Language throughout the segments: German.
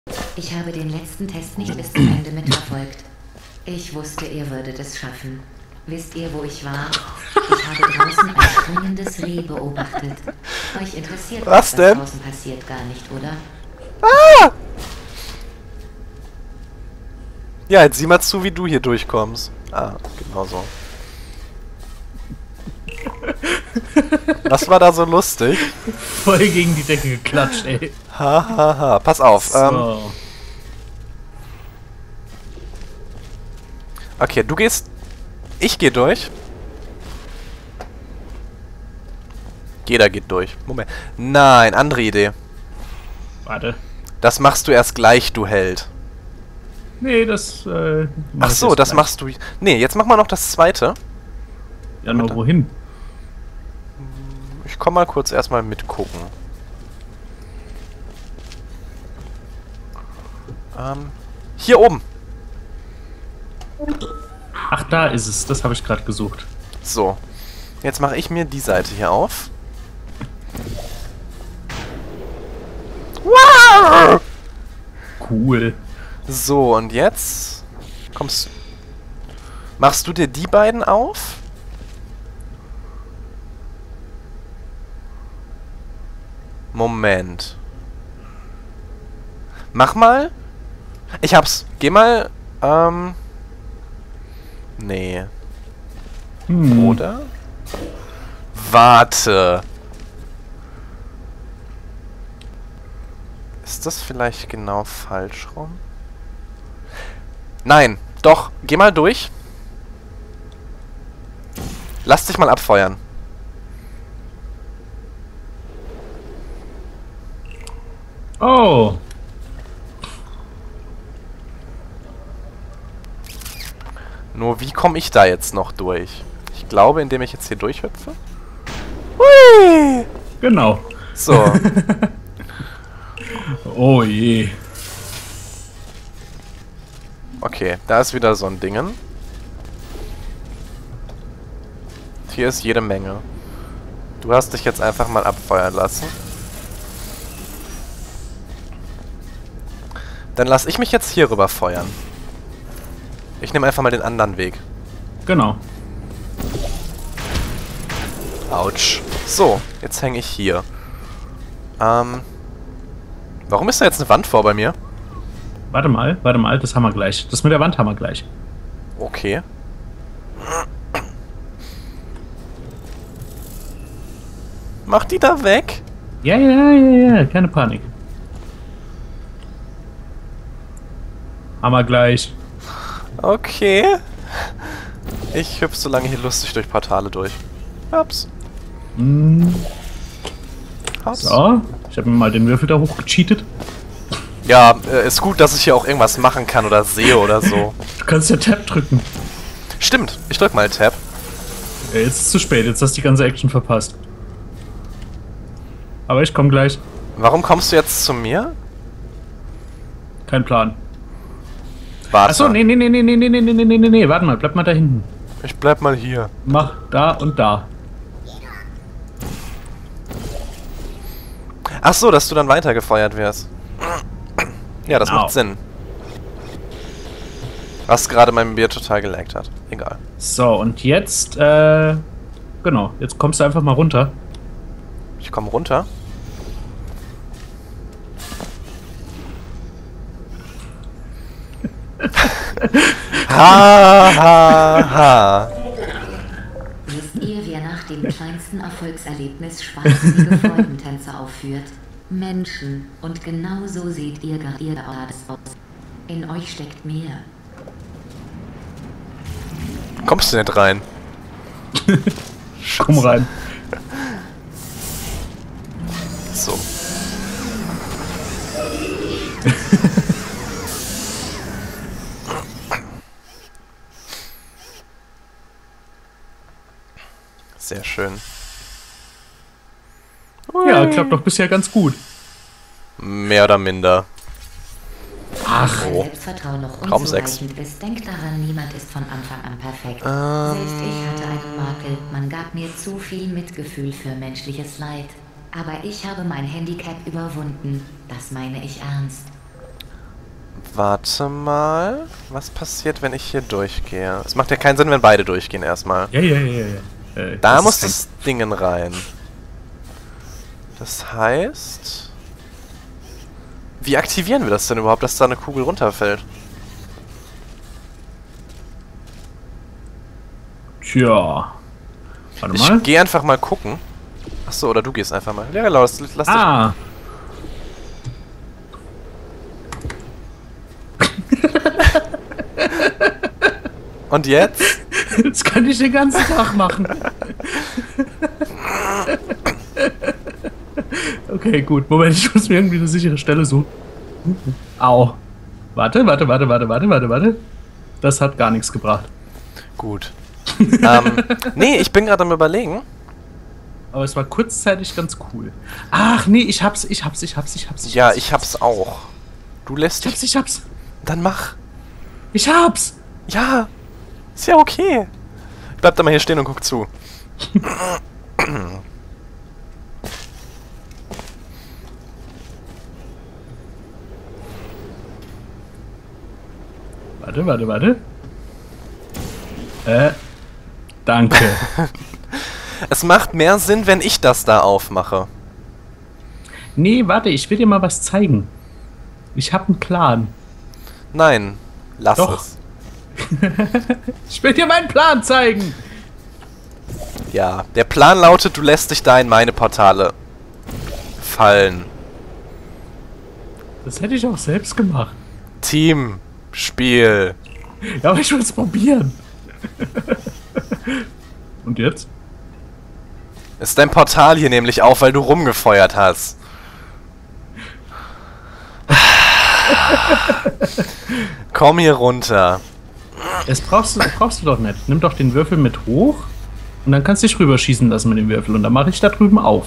Ich habe den letzten Test nicht bis zum Ende mitverfolgt. Ich wusste, ihr würdet es schaffen. Wisst ihr, wo ich war? Ich habe draußen ein springendes Reh beobachtet. Euch interessiert, was denn? Draußen passiert gar nicht, oder? Ah! Ja, jetzt sieh mal zu, wie du hier durchkommst. Ah, genau so. Was war da so lustig? Voll gegen die Decke geklatscht, ey. Ha, ha, ha. Pass auf. So. Okay, du gehst... Ich gehe durch. Jeder geht durch. Moment. Nein, andere Idee. Warte. Das machst du erst gleich, du Held. Nee, das, Ach so, das machst du... Nee, jetzt mach mal noch das zweite. Ja, nur wohin? Ich komm mal kurz erstmal mitgucken. Hier oben. Ach, da ist es. Das habe ich gerade gesucht. So. Jetzt mache ich mir die Seite hier auf. Wow! Cool. So, und jetzt kommst... Machst du dir die beiden auf? Moment. Mach mal. Ich hab's. Geh mal, nee. Oder? Warte. Ist das vielleicht genau falsch rum? Nein. Doch. Geh mal durch. Lass dich mal abfeuern. Oh. Nur wie komme ich da jetzt noch durch? Ich glaube, indem ich jetzt hier durchhüpfe. Hui! Genau. So. Oh je. Okay, da ist wieder so ein Dingen. Hier ist jede Menge. Du hast dich jetzt einfach mal abfeuern lassen. Dann lass ich mich jetzt hier rüber feuern. Ich nehme einfach mal den anderen Weg. Genau. Autsch. So, jetzt hänge ich hier. Warum ist da jetzt eine Wand vor bei mir? Warte mal, das haben wir gleich. Das mit der Wand haben wir gleich. Okay. Mach die da weg? Ja, keine Panik. Haben wir gleich. Okay. Ich hüpfe so lange hier lustig durch Portale durch. Ups. Ups. So, ich habe mir mal den Würfel da hochgecheatet. Ja, ist gut, dass ich hier auch irgendwas machen kann oder sehe oder so. Du kannst ja Tab drücken. Stimmt, ich drück mal Tab. Ja, jetzt ist es zu spät, jetzt hast du die ganze Action verpasst. Aber ich komme gleich. Warum kommst du jetzt zu mir? Kein Plan. Warte. Achso, nee, warte mal, bleib mal da hinten. Ich bleib mal hier. Mach da und da. Ach so, dass du dann weitergefeuert wirst. Ja, das Genau. macht Sinn. Was gerade mein Bier total gelaggt hat. Egal. So, und jetzt, genau, jetzt kommst du einfach mal runter. Ich komme runter. Ha, ha, ha. Wisst ihr, wer nach dem kleinsten Erfolgserlebnis spaßige Freudentänze aufführt? Menschen. Und genau so seht ihr gerade aus. In euch steckt mehr. Kommst du nicht rein? Komm rein. So. Sehr schön. Ja, klappt doch bisher ganz gut. Mehr oder minder. Ach, Wenn Selbstvertrauen noch Raum sechs. unzureichend ist, denkt daran, niemand ist von Anfang an perfekt. Selbst ich hatte einen Makel. Man gab mir zu viel Mitgefühl für menschliches Leid. Aber ich habe mein Handicap überwunden. Das meine ich ernst. Warte mal. Was passiert, wenn ich hier durchgehe? Es macht ja keinen Sinn, wenn beide durchgehen erstmal. Ja. Da muss das Ding rein. Das heißt... Wie aktivieren wir das denn überhaupt, dass da eine Kugel runterfällt? Tja. Warte mal. Ich gehe einfach mal gucken. Achso, oder du gehst einfach mal. Ja, lass dich. Und jetzt? Das kann ich den ganzen Tag machen. Okay, gut. Moment, ich muss mir irgendwie eine sichere Stelle suchen. Au. Warte. Das hat gar nichts gebracht. Gut. Nee, ich bin gerade am Überlegen. Aber es war kurzzeitig ganz cool. Ach, nee, ich hab's. Ja, ich hab's auch. Du lässt dich... Ich hab's. Dann mach. Ich hab's. Ja. Ist ja okay. Bleib da mal hier stehen und guck zu. Warte. Danke. Es macht mehr Sinn, wenn ich das da aufmache. Nee, warte, ich will dir mal was zeigen. Ich hab einen Plan. Nein, lass Doch. es. Ich will dir meinen Plan zeigen. Ja, der Plan lautet, du lässt dich da in meine Portale fallen. Das hätte ich auch selbst gemacht. Teamspiel. Ja, aber ich will es probieren. Und jetzt? Ist dein Portal hier nämlich auf, weil du rumgefeuert hast. Komm hier runter. Das brauchst du doch nicht. Nimm doch den Würfel mit hoch und dann kannst du dich rüberschießen lassen mit dem Würfel und dann mache ich da drüben auf.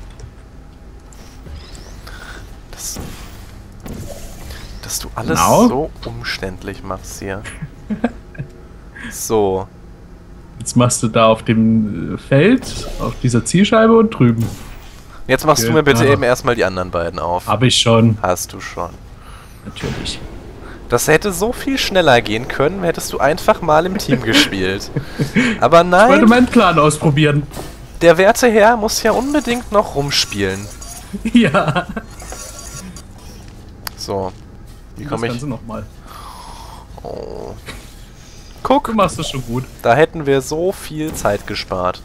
Dass du alles Genau. so umständlich machst hier. So. Jetzt machst du da auf dem Feld, auf dieser Zielscheibe und drüben. Jetzt machst du mir bitte eben erstmal die anderen beiden auf. Hab ich schon. Hast du schon. Natürlich. Das hätte so viel schneller gehen können, hättest du einfach mal im Team gespielt. Aber Ich wollte nein, meinen Plan ausprobieren. der werte Herr muss ja unbedingt noch rumspielen. Ja. So. Wie Das komme ich... Ganze nochmal. Oh. Guck, Du machst das schon gut. da hätten wir so viel Zeit gespart.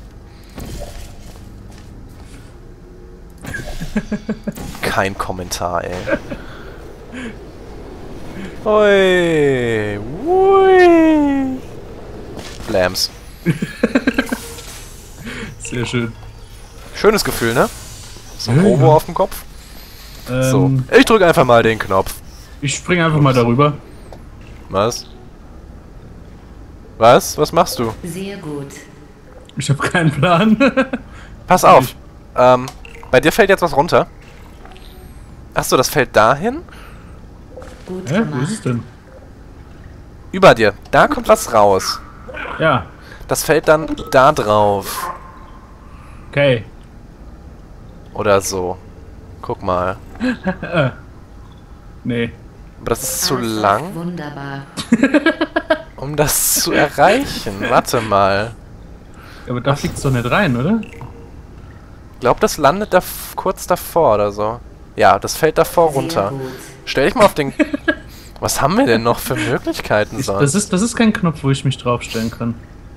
Kein Kommentar, ey. Ui. Ui. Flams. Sehr schön. Schönes Gefühl, ne? So ein Ja, Robo ja. auf dem Kopf. So. Ähm, Ich drücke einfach mal den Knopf. Ich springe einfach mal darüber. Was? Was? Was machst du? Sehr gut. Ich habe keinen Plan. Pass auf. Bei dir fällt jetzt was runter. Achso, das fällt dahin. Gut Hä? Wo gemacht. ist es denn? Über dir. Da kommt was raus. Ja, Das fällt dann da drauf. okay. Oder so. Guck mal. Nee. Aber das ist zu Alles lang, Wunderbar. um das zu erreichen. Warte mal. Aber da fliegt's doch nicht rein, oder? Ich glaube, das landet da kurz davor oder so. Ja, das fällt davor Sehr runter. gut. Stell dich mal auf den... Was haben wir denn noch für Möglichkeiten sonst? Das ist kein Knopf, wo ich mich draufstellen kann.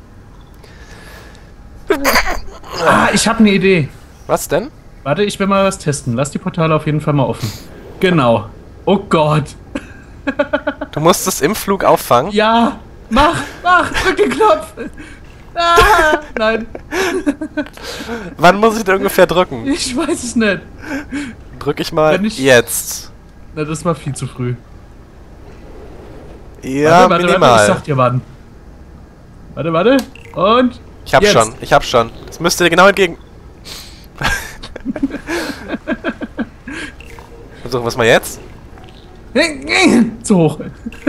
Ah, ich habe eine Idee. Was denn? Warte, ich will mal was testen. Lass die Portale auf jeden Fall mal offen. Genau. Oh Gott. Du musst es im Flug auffangen? Ja. Mach, drück den Knopf. Ah, nein, Wann muss ich denn ungefähr drücken? ich weiß es nicht. Drück ich mal Wenn ich- jetzt. Na, das war viel zu früh. Ja, warte, minimal. ich sag dir wann. Warte. Und Ich hab jetzt. schon. Das müsste dir genau entgegen. Versuchen wir es mal jetzt. Zu hoch.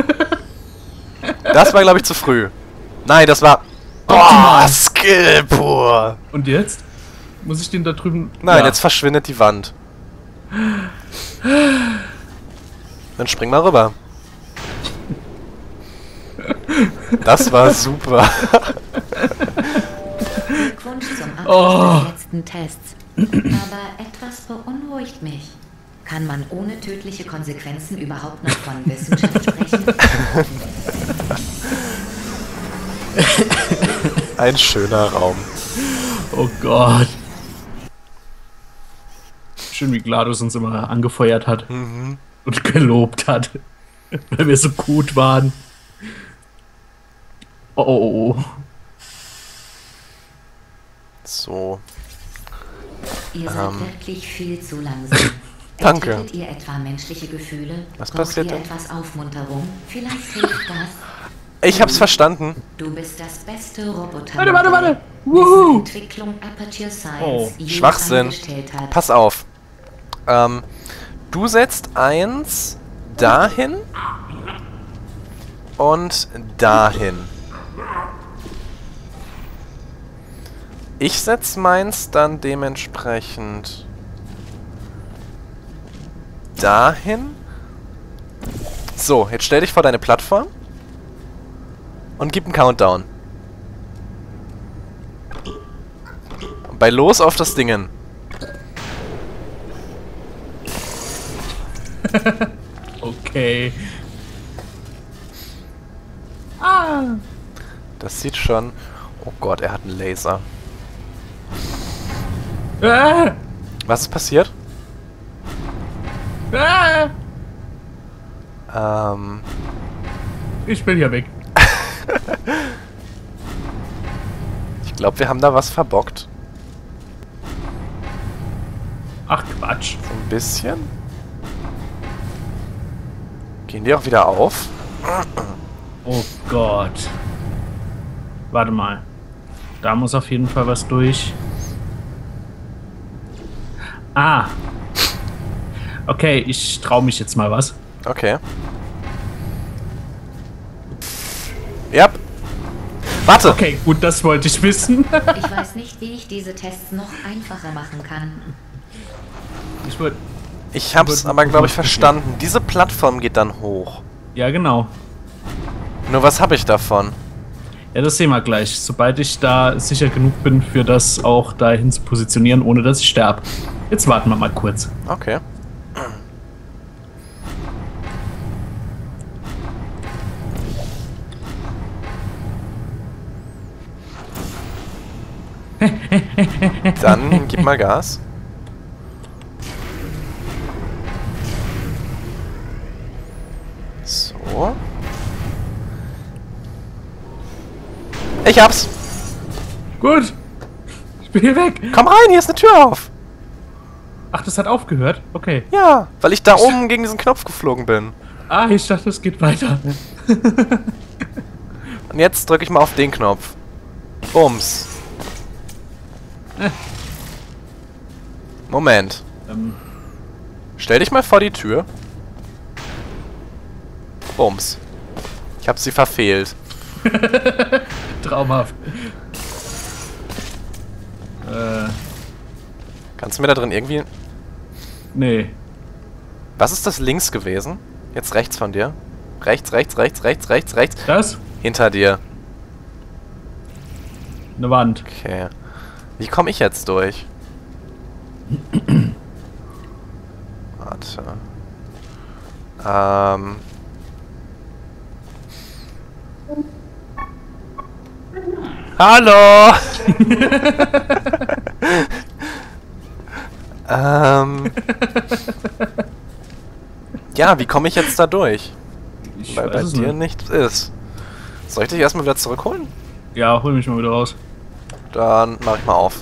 Das war, glaube ich, zu früh. Nein, das war... Boah, Optimal. Skill pur. Und jetzt? Muss ich den da drüben... Nein, Ja. jetzt verschwindet die Wand. Dann spring mal rüber. Das war super. Glückwunsch zum Abschluss des letzten Tests. Aber etwas beunruhigt mich. Kann man ohne tödliche Konsequenzen überhaupt noch von Wissenschaft sprechen? Ein schöner Raum. Oh Gott. Schön, wie GLaDOS uns immer angefeuert hat und gelobt hat, weil wir so gut waren. Oh. So. Ihr seid wirklich viel zu langsam. Danke. Entwickelt ihr etwa menschliche Gefühle? Was Braucht passiert ihr denn? etwas Aufmunterung? Vielleicht hilft das. Ich hab's verstanden. Du bist das beste Roboter. Warte. Dessen Wuhu. Entwicklung Aperture Science Oh, je Schwachsinn. angestellt hat. Pass auf. Du setzt eins dahin und dahin. Ich setz meins dann dementsprechend dahin. So, jetzt stell dich vor deine Plattform und gib einen Countdown. Bei los auf das Dingen. Okay. Das sieht schon... Oh Gott, er hat einen Laser. Ah. Was ist passiert? Ah. Ähm... Ich bin hier weg. Ich glaube, wir haben da was verbockt. Ach Quatsch. So ein bisschen. Gehen die auch wieder auf? Oh Gott. Warte mal. Da muss auf jeden Fall was durch. Ah. Okay, ich traue mich jetzt mal was. Okay. Ja. Warte! Okay, gut, das wollte ich wissen. Ich weiß nicht, wie ich diese Tests noch einfacher machen kann. Ich wollte... Ich hab's aber, glaube ich, verstanden. Diese Plattform geht dann hoch. Ja, genau. Nur was habe ich davon? Ja, das sehen wir gleich. Sobald ich da sicher genug bin, für das auch dahin zu positionieren, ohne dass ich sterbe. Jetzt warten wir mal kurz. Okay. Dann gib mal Gas. So. Ich hab's. Gut. Ich bin hier weg. Komm rein, hier ist eine Tür auf. Ach, das hat aufgehört? Okay. Ja, weil ich da oben gegen diesen Knopf geflogen bin. Ah, ich dachte, es geht weiter. Und jetzt drücke ich mal auf den Knopf. Bums. Moment. Stell dich mal vor die Tür. Bums. Ich hab sie verfehlt. Traumhaft. Kannst du mir da drin irgendwie... Nee. Was ist das links gewesen? Jetzt rechts von dir. Rechts. Das? Hinter dir. Eine Wand. Okay. Wie komme ich jetzt durch? Warte. Hallo! Ja, wie komme ich jetzt da durch? Weil bei dir nichts ist. Soll ich dich erstmal wieder zurückholen? Ja, hol mich mal wieder raus. Dann mach ich mal auf.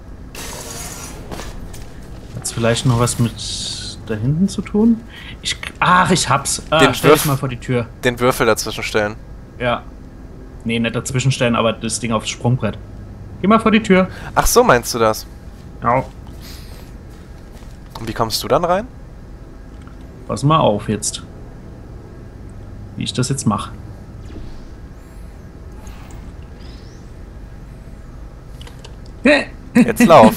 Hat's vielleicht noch was mit da hinten zu tun? Ach, ich hab's. Den Stell dich mal vor die Tür. Den Würfel dazwischen stellen. Ja. Nee, nicht dazwischen stellen, aber das Ding aufs Sprungbrett. Geh mal vor die Tür. Ach so, meinst du das? Ja. Und wie kommst du dann rein? Pass mal auf jetzt. Wie ich das jetzt mache. Jetzt lauf.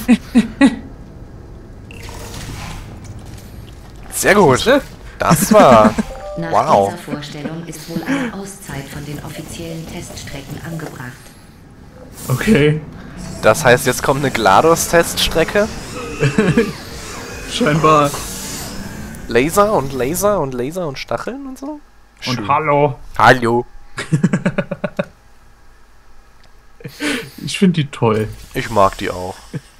Sehr gut. Das war Nach Wow. dieser Vorstellung ist wohl eine Auszeit von den offiziellen Teststrecken angebracht. Okay. Das heißt, jetzt kommt eine GLaDOS-Teststrecke. Scheinbar. Laser und Laser und Laser und Stacheln und so. Und Schön. hallo. Hallo. Ich finde die toll. Ich mag die auch.